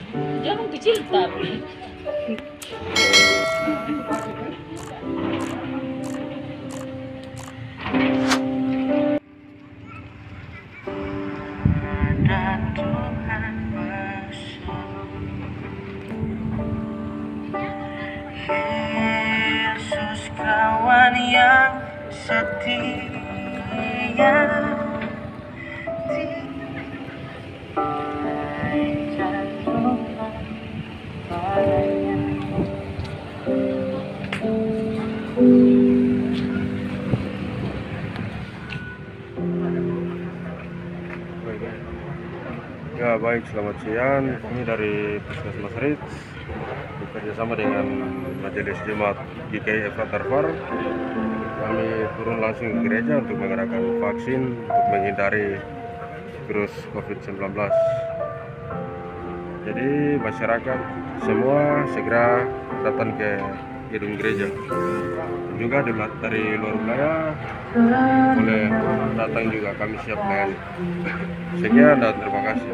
Jarum kecil tapi. Dan Tuhan Yesus kawan yang setia Ya baik, selamat siang. Kami dari Puskesmas Rits bekerjasama dengan Majelis Jemaat GKI Efrat Darfar. Kami turun langsung ke gereja untuk mengadakan vaksin untuk menghindari virus COVID-19. Jadi masyarakat semua segera datang ke gedung gereja. Juga dari luar wilayah boleh datang juga, kami siap melayani. Sekian dan terima kasih.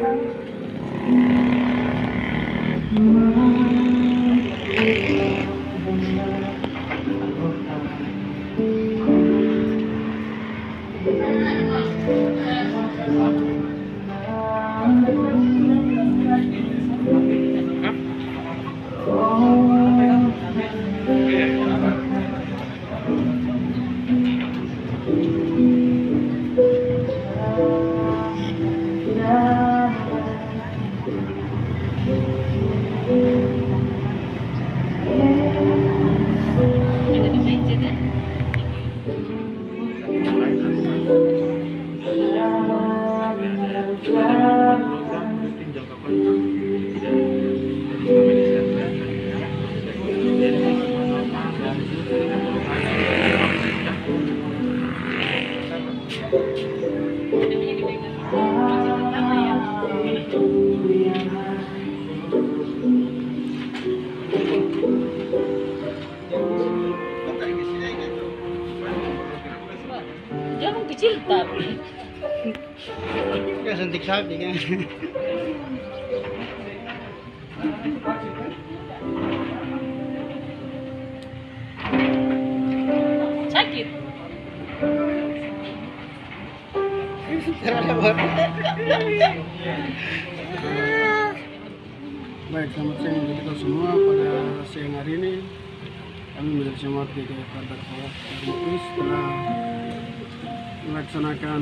Jarum kecil tapi. Ya suntik sapi kan. Sakit. Baik, selamat siang untuk kita semua. Pada siang hari ini kami menjadi jemaat GKI Efrat Darfar telah melaksanakan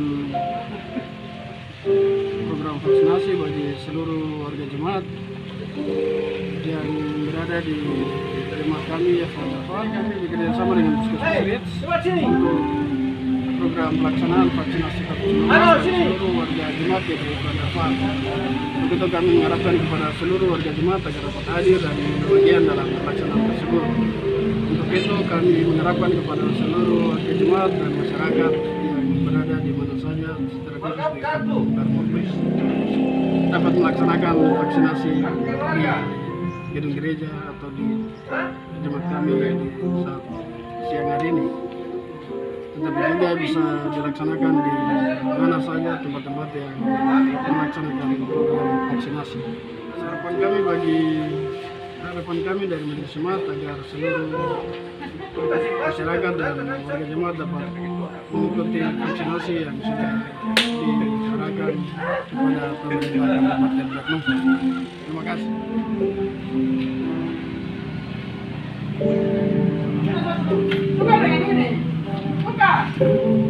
program vaksinasi bagi seluruh warga jemaat yang berada di jemaat kami Efrat Darfar. Kami bekerjasama dengan Puskesmas Rits untuk program pelaksanaan vaksinasi COVID-19 bagi seluruh warga jemaat GKI Efrat Darfar. Untuk itu kami mengharapkan kepada seluruh warga jemaat agar dapat hadir dan berbagian dalam pelaksanaan tersebut. Untuk itu kami mengharapkan kepada seluruh warga jemaat dan masyarakat yang berada di mana saja strategis di Kabupaten Darfur dapat melaksanakan vaksinasi di gedung gereja atau di jemaat kami di saat siang hari ini. Tetapi juga bisa dilaksanakan di mana saja tempat-tempat yang melaksanakan program vaksinasi. Harapan kami dari Majelis Jemaat agar seluruh masyarakat dan warga jemaat dapat mengikuti vaksinasi yang sudah diarahkan kepada pemerintah Kabupaten Darfur. Terima kasih. Buka.